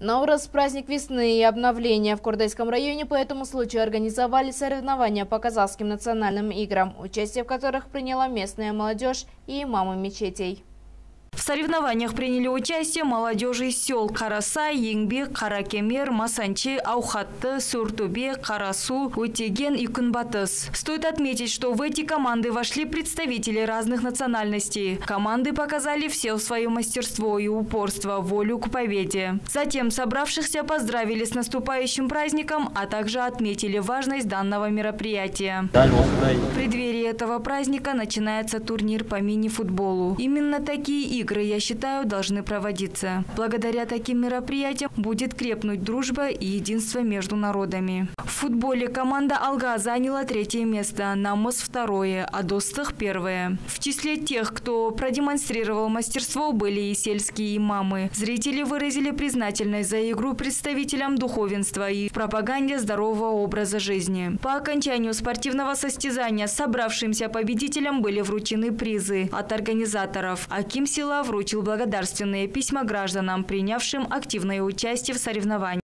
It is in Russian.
Наурыз – праздник весны и обновления. В Кордайском районе по этому случаю организовали соревнования по казахским национальным играм, участие в которых приняла местная молодежь и имамы мечетей. В соревнованиях приняли участие молодежи из сел Карасай, Еңбек, Каракемер, Масанчи, Аухатты, Суртубе, Карасу, Утеген и Кунбатыс. Стоит отметить, что в эти команды вошли представители разных национальностей. Команды показали все свое мастерство и упорство, волю к победе. Затем собравшихся поздравили с наступающим праздником, а также отметили важность данного мероприятия. В преддверии этого праздника начинается турнир по мини-футболу. Именно такие игры, я считаю, должны проводиться. Благодаря таким мероприятиям будет крепнуть дружба и единство между народами. В футболе команда Алга заняла 3-е место, Намыс 2-е, а Достых 1-е. В числе тех, кто продемонстрировал мастерство, были и сельские имамы. Зрители выразили признательность за игру представителям духовенства и в пропаганде здорового образа жизни. По окончанию спортивного состязания собравшимся победителям были вручены призы от организаторов. Аким Села вручил благодарственные письма гражданам, принявшим активное участие в соревнованиях.